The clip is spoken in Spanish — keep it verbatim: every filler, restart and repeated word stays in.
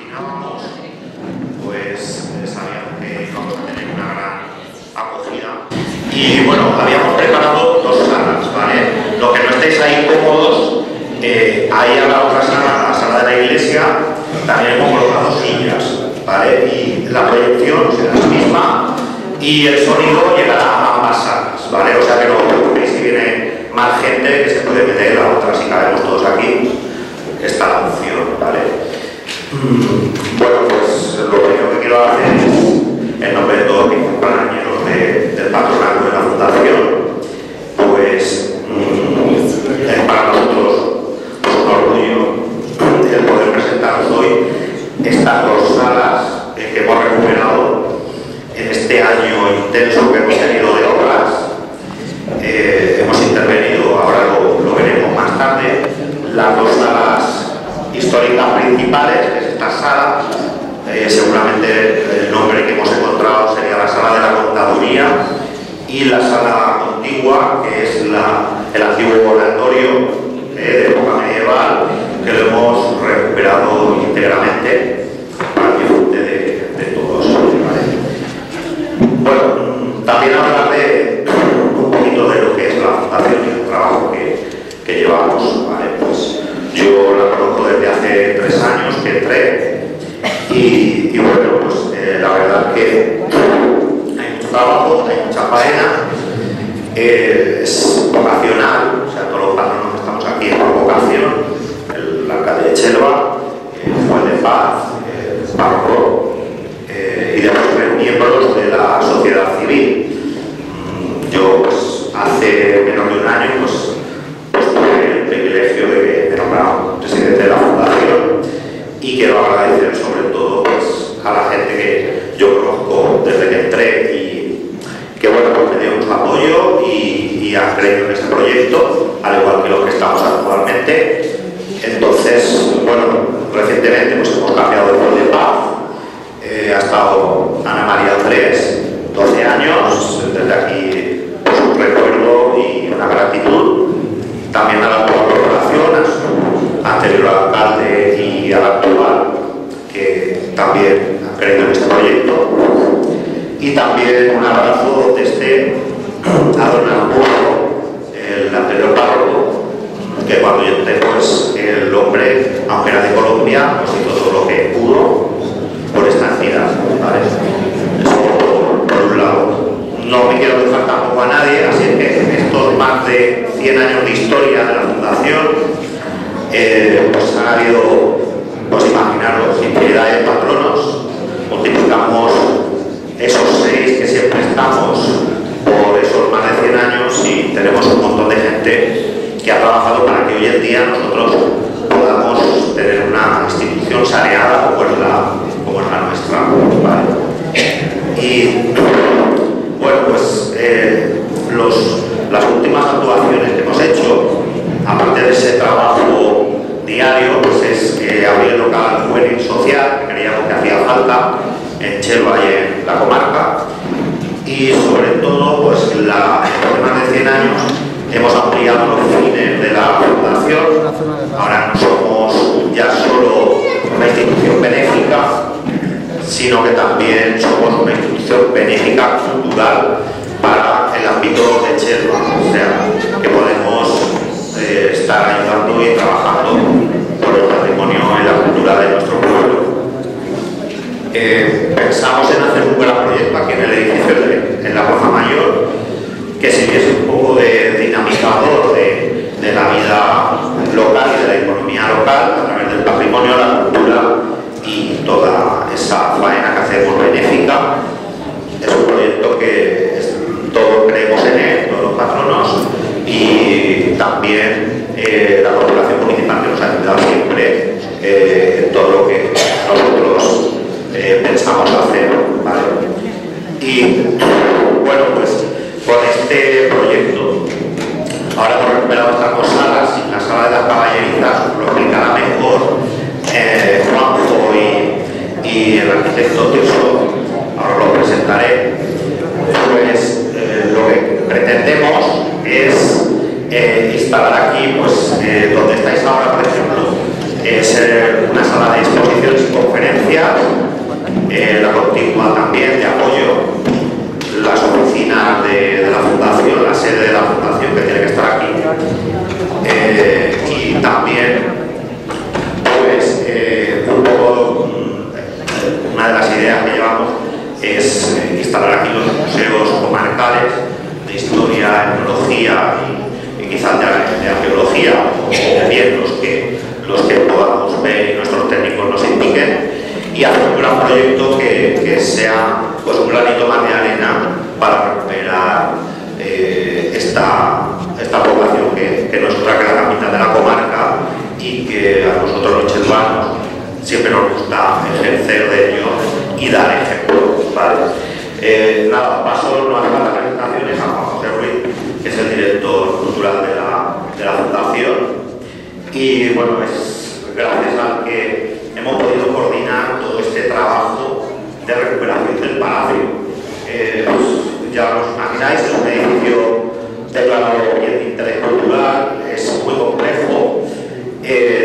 imaginábamos, pues eh, sabíamos que íbamos a tener una gran acogida. Y bueno, habíamos preparado dos salas, ¿vale? Los que no estéis ahí cómodos, eh, ahí a la otra sala, la sala de la iglesia, también hemos colocado sillas, ¿vale? Y la proyección será la misma y el sonido llegará a ambas salas, ¿vale? O sea que no os preocupéis si viene más gente que se puede meter a la otra, si cabemos todos aquí, está la opción, ¿vale? Bueno, pues lo primero que quiero hacer es, en nombre de todos mis compañeros de, del patronato de la fundación, pues mmm, es para nosotros pues, un orgullo el poder presentaros hoy estas dos salas eh, que hemos recuperado en este año intenso que hemos tenido de obras. Eh, hemos intervenido, ahora lo, lo veremos más tarde, las dos salas históricas principales, que es esta sala, eh, seguramente el nombre que hemos encontrado sería la sala de la contaduría, y la sala contigua, que es la, el antiguo oratorio eh, de época medieval, que lo hemos recuperado íntegramente para el disfrute de, de todos. ¿Vale? Bueno, también hablar de un poquito de lo que es la fundación y el trabajo que, que llevamos. ¿Vale? Pues yo la conozco desde hace tres años que entré y, y bueno, pues eh, la verdad es que hay mucho trabajo, hay mucha faena, eh, es vocacional, o sea, todos los patronos que estamos aquí es por vocación, el alcalde de Chelva, el juez de paz, el párroco eh, y demás miembros de la sociedad civil. Yo pues hace menos de un año pues el privilegio de que me nombraron presidente de la fundación y quiero agradecer sobre todo pues, a la gente que yo conozco desde que entré y que bueno, pues me dio mucho apoyo y, y han creído en este proyecto, al igual que los que estamos actualmente. Entonces, bueno, recientemente pues, hemos cambiado de juez de paz, eh, ha estado Ana María Andrés, doce años, desde aquí pues, un recuerdo y una gratitud. También a la actual corporación, al anterior alcalde y al actual, que también han creído en este proyecto. Y también un abrazo desde a don Arturo, el anterior párroco, que cuando yo entré, pues el hombre, aunque era de Colombia, pues hizo todo lo que pudo por esta entidad. ¿Vale? Eso por, por un lado. No me quiero dejar tampoco a nadie, así que en estos más de cien años de historia de la fundación, eh, pues han habido, pues imaginaros, infinidad de patronos, multiplicamos esos seis que siempre estamos por esos más de cien años y tenemos un montón de gente que ha trabajado para que hoy en día nosotros podamos tener una institución saneada como es la, como es la nuestra. ¿Vale? Y bueno, pues eh, los, las últimas actuaciones que hemos hecho, aparte de ese trabajo diario, pues es eh, abrir el local juvenil social, que creíamos que hacía falta en Chelva y en la comarca, y sobre todo, pues la, en más de cien años hemos ampliado los fines de la fundación. Ahora no somos ya solo una institución benéfica, sino que también somos una institución benéfica cultural para el ámbito de Chelva, o sea, que podemos eh, estar ayudando y trabajando por el patrimonio y la cultura de nuestro pueblo. Eh, pensamos en hacer un gran proyecto aquí en el edificio de en la Plaza Mayor, que sirviese un poco de dinamizador de, de la vida local y de la economía local a través del patrimonio, la cultura y toda esa faena que hacemos benéfica. Es un proyecto que es, todos creemos en él, todos los patronos, y también eh, la corporación municipal que nos ha ayudado siempre eh, en todo lo que nosotros eh, pensamos hacer. ¿Vale? Y bueno, pues con este proyecto ahora hemos recuperado estas dos salas y la sala de las caballerizas lo explicará mejor eh, Juanjo y, y el arquitecto Tirso, ahora lo presentaré. Pues eh, lo que pretendemos es eh, instalar aquí, pues eh, donde estáis ahora, por ejemplo, es eh, una sala de exposiciones y conferencias y hacer un gran proyecto que, que sea pues, un granito más de arena para recuperar eh, esta, esta población que, que nos trae la capital de la comarca y que a nosotros los chetuanos siempre nos gusta ejercer de ello y dar ejemplo. ¿Vale? Eh, nada, paso no hace las presentaciones a Juan José Ruiz, que es el director cultural de la, de la Fundación, y bueno, es gracias al que hemos podido coordinar todo este trabajo de recuperación del palacio. Eh, pues, ya os imagináis, es un edificio declarado bien de interés cultural, es muy complejo. Eh,